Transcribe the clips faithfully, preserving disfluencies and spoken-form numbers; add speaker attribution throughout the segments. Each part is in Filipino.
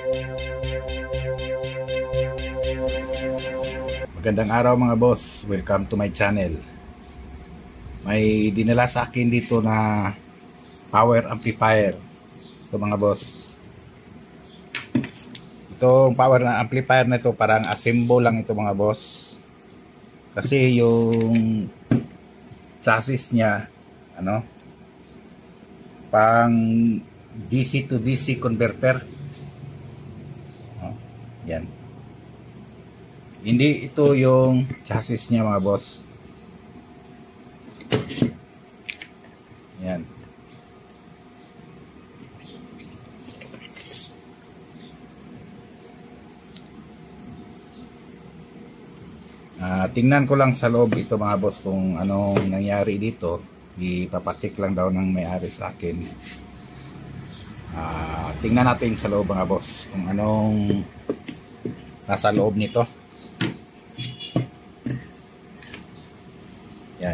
Speaker 1: Magandang araw mga boss, welcome to my channel. May dinala sa akin dito na power amplifier. Ito mga boss, itong power na amplifier na ito parang assemble lang ito mga boss, kasi yung chassis nya ano pang D C to D C converter. Oh, yan. Hindi ito yung chassis niya mga boss. Yan. Uh, tingnan ko lang sa loob ito mga boss kung anong nangyari dito. Ipapacheck lang daw ng may-ari sa akin. Uh, tingnan natin sa loob mga boss kung anong nasa loob nito. Yan.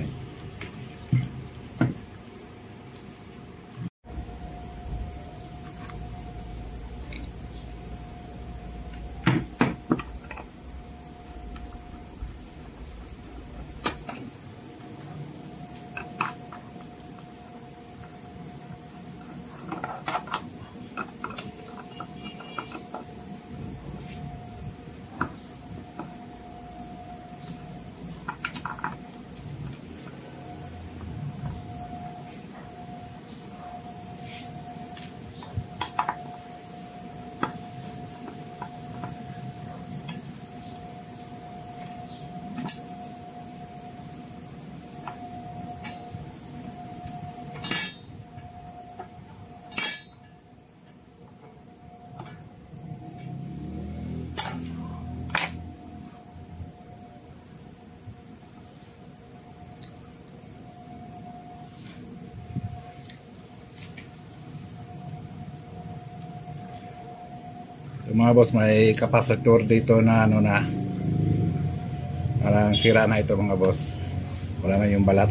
Speaker 1: So, mga boss, may capacitor dito na ano na parang sira na ito mga boss, wala na yung balat.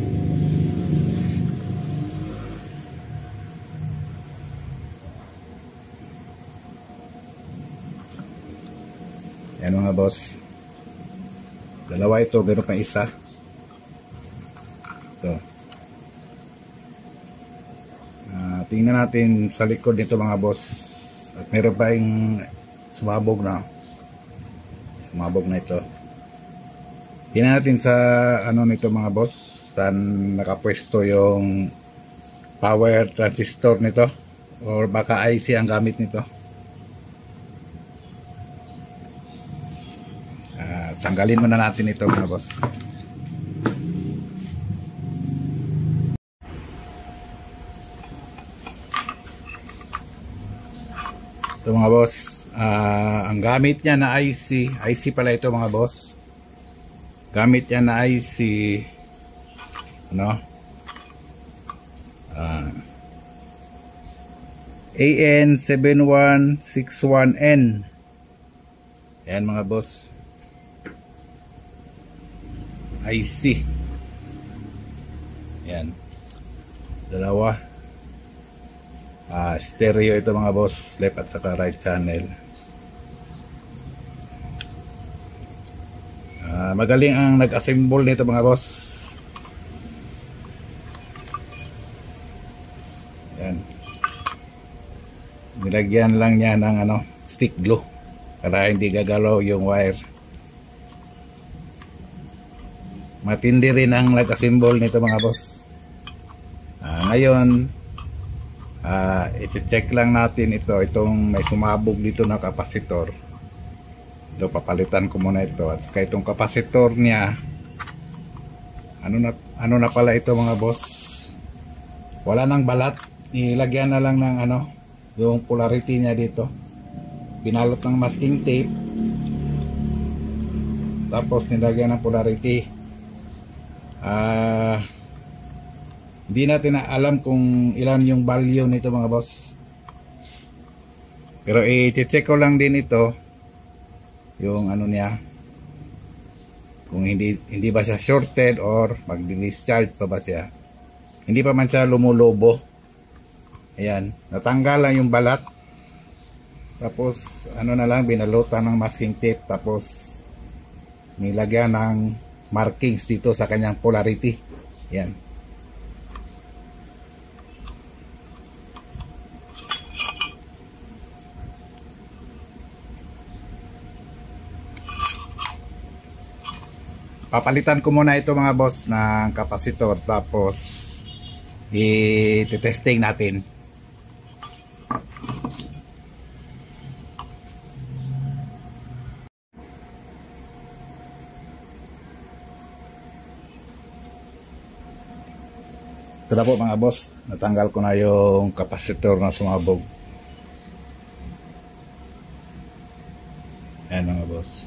Speaker 1: Yan mga boss, dalawa ito, meron pang isa ito. Uh, tingnan natin sa likod nito mga boss. At meron pa yung sumabog na sumabog na ito. Tingnan natin sa ano nito mga boss, saan nakapwesto yung power transistor nito, or baka I C ang gamit nito. Uh, tanggalin muna natin ito mga boss. Ito mga boss, uh, ang gamit niya na I C, I C pala ito mga boss. Gamit niya na I C, ano? Uh, A N seven one six one N. Ayan mga boss. I C. Ayan. Dalawa. Uh, stereo ito mga boss, left at saka right channel. Uh, magaling ang nag-assemble nito mga boss. Yan. Nilagyan lang niya ng ano, stick glue para hindi gagalaw yung wire. Matindi rin ang nag-assemble nito mga boss. Uh, ngayon Uh, i-check lang natin ito, itong may sumabog dito na kapasitor. Ito, papalitan ko muna ito. At saka itong kapasitor niya, ano na, ano na pala ito mga boss, wala nang balat. Ilagyan na lang ng ano, yung polarity niya dito. Pinalot ng masking tape, tapos nilagyan ng polarity. Ah uh, Hindi natin na alam kung ilan yung value nito mga boss. Pero i-check ko lang din ito, yung ano niya, kung hindi hindi ba siya shorted or mag-discharge pa ba siya. Hindi pa man siya lumulobo. Ayan, natanggal lang yung balat. Tapos ano na lang, binalutan ng masking tape, tapos nilagyan ng markings dito sa kanyang polarity. Yan. Papalitan ko muna ito mga boss ng kapasitor, tapos i-testing natin. Ito na po mga boss, natanggal ko na yung kapasitor na sumabog. Ayan mga boss,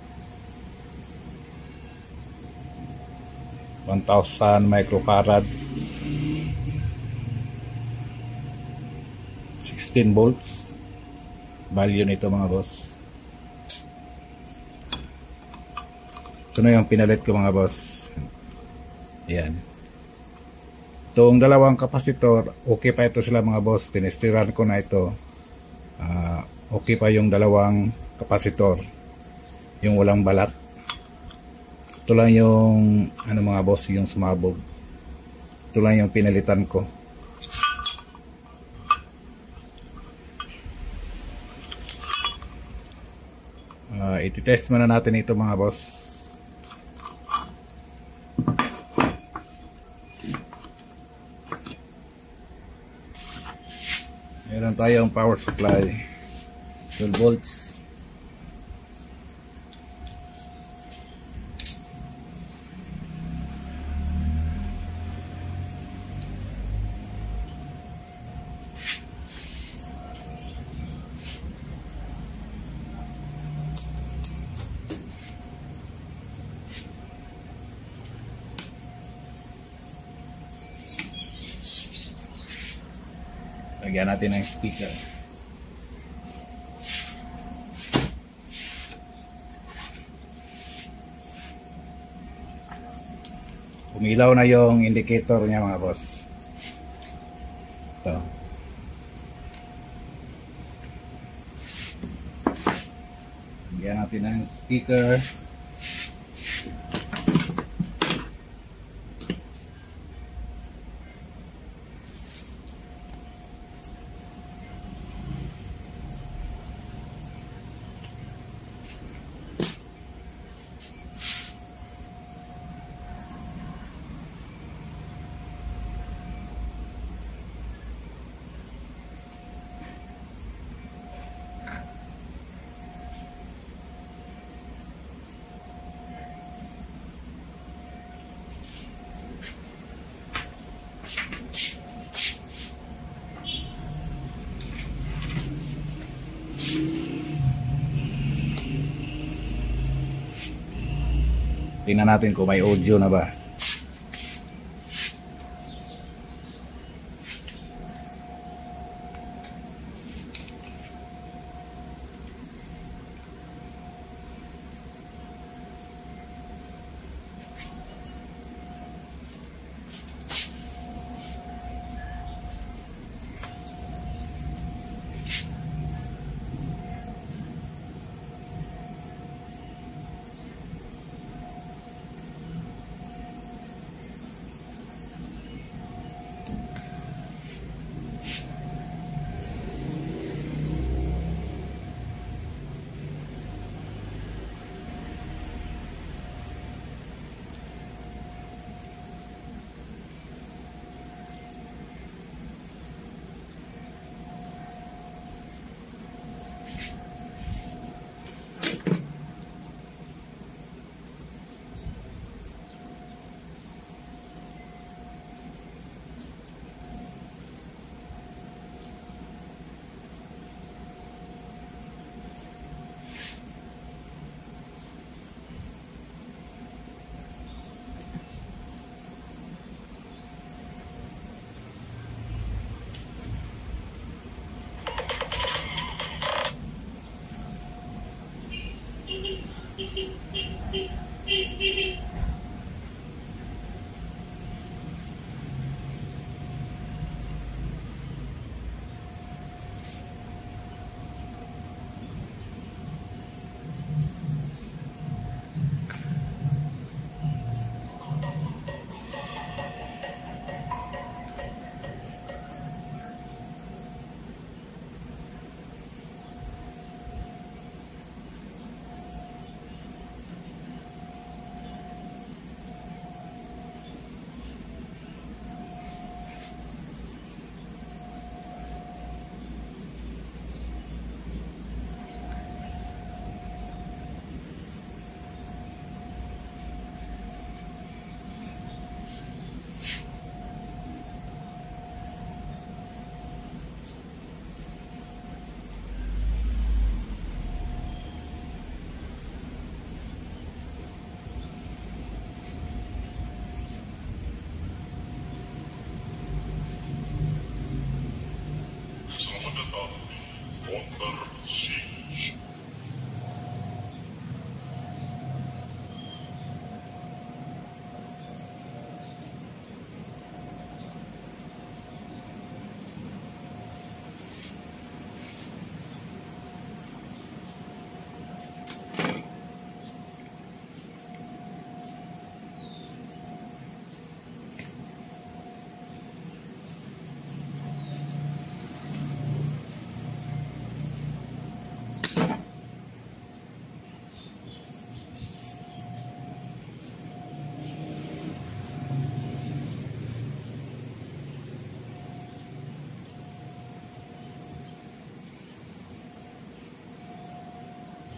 Speaker 1: one thousand microfarad, sixteen volts value nito mga boss. Ito na yung pinalit ko mga boss. Ayan. Itong dalawang kapasitor, okay pa ito sila mga boss. Tinestiran ko na ito. Uh, okay pa yung dalawang kapasitor, yung walang balat. Ito lang yung ano mga boss, yung sumabog. Ito lang yung pinalitan ko. Uh, ititest muna natin ito mga boss. Meron tayong power supply, twelve volts. Lagyan natin ng speaker. Umilaw na yung indicator niya mga boss. Ito. Lagyan natin ng speaker. Tingnan natin kung may audio na ba.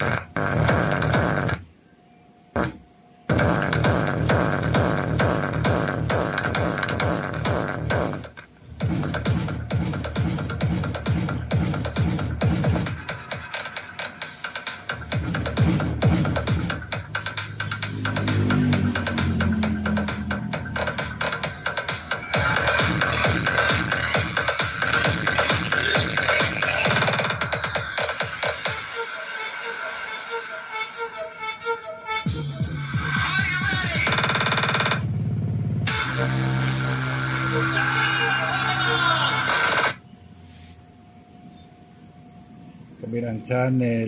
Speaker 1: Kabilang channel.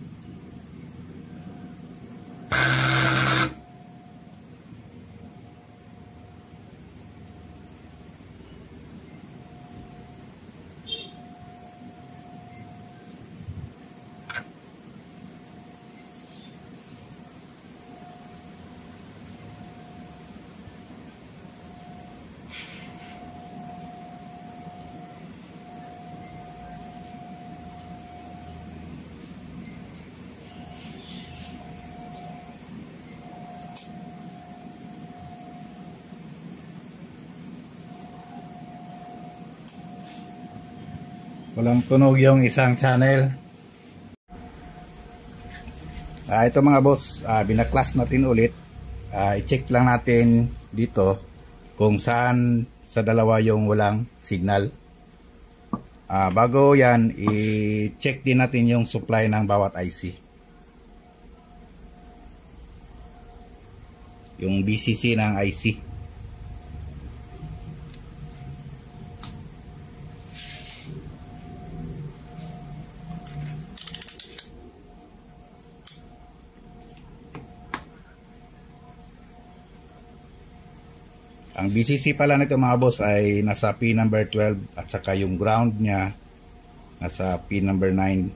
Speaker 1: Walang tunog yung isang channel. Ah, ito mga boss, ah, binaklas natin ulit. Ah, i-check lang natin dito kung saan sa dalawa yung walang signal. Ah, bago yan, i-check din natin yung supply ng bawat I C. Yung B C C ng I C. Ang B C C pala nito mga boss ay nasa pin number twelve at saka yung ground niya nasa pin number nine.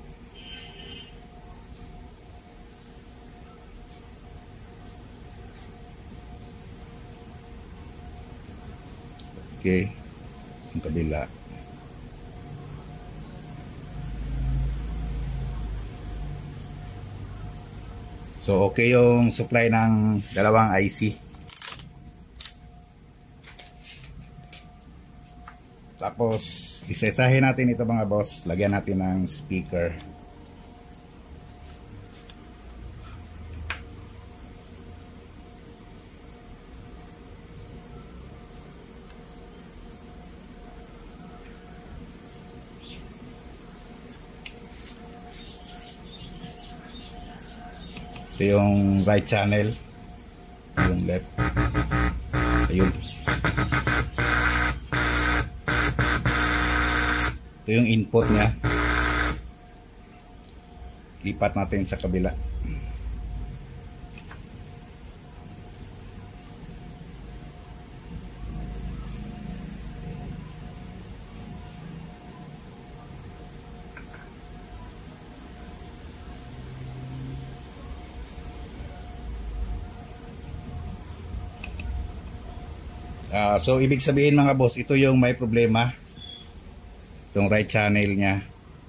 Speaker 1: Okay, ang kabila. So okay yung supply ng dalawang I C. Tapos, isesahin natin ito mga boss. Lagyan natin ng speaker. Ito yung right channel. Yung left. Ayun. Ito yung input niya. Lipat natin sa kabila. Uh, so ibig sabihin mga boss, ito yung may problema. Itong right channel niya.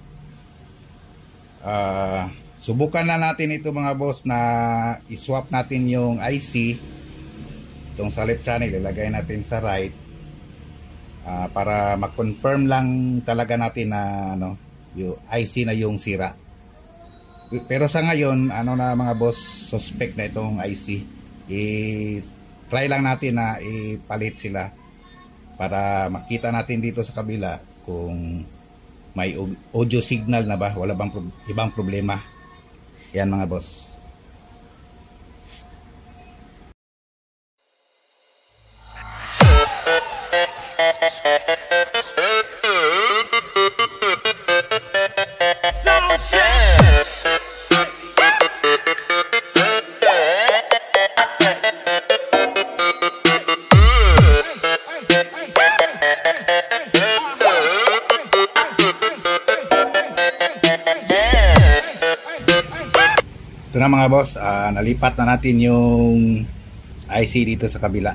Speaker 1: Uh, subukan na natin ito mga boss na i-swap natin yung I C. Itong sa left channel, ilagay natin sa right. Uh, para mag-confirm lang talaga natin na ano, yung I C na yung sira. Pero sa ngayon, ano na mga boss, suspect na itong I C. I-try lang natin na ipalit sila para makita natin dito sa kabila kung may audio signal na ba, wala bang pro ibang problema. Yan mga boss. Ito na mga boss, uh, nalipat na natin yung I C dito sa kabila.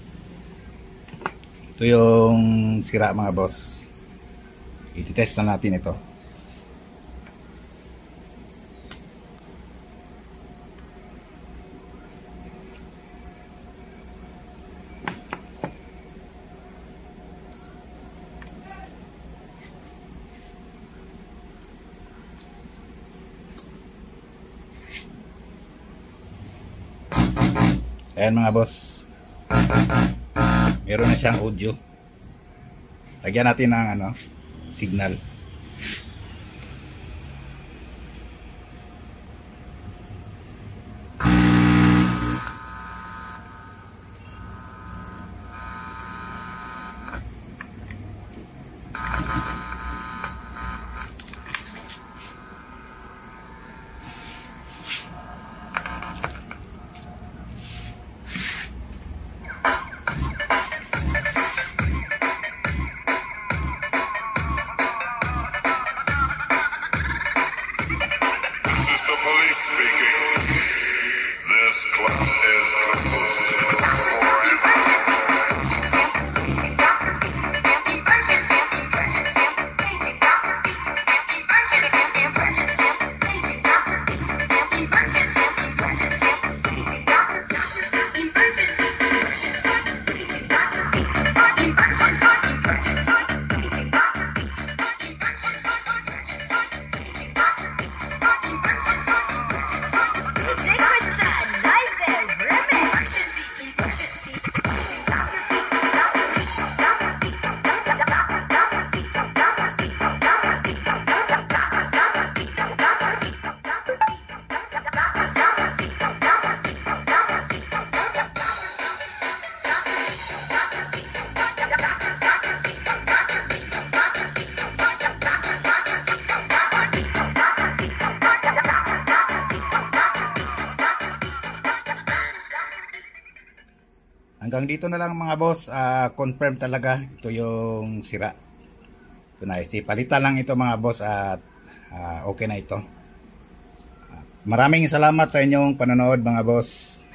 Speaker 1: Ito yung sira mga boss. I-test na natin ito. Ayan mga boss. Meron na siyang audio. Lagyan natin ng ano, signal.
Speaker 2: Police speaking. This club is closed.
Speaker 1: Hanggang dito na lang mga boss, uh, confirm talaga ito yung sira. Ito na, palitan lang ito mga boss at uh, okay na ito. Uh, maraming salamat sa inyong panonood mga boss.